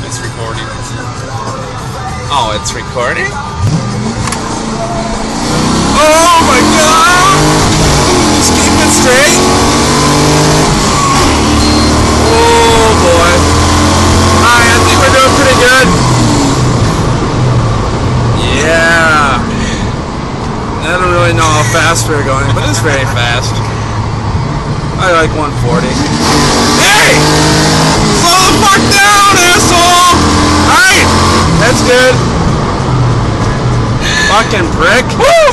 It's recording. Oh, it's recording? Oh my god! Just keep it straight. Oh boy. Alright, I think we're doing pretty good. Yeah. I don't really know how fast we're going, but it's very fast. I like 140. Hey! Slow the fuck down, asshole! Alright! That's good. Fucking prick. Woo!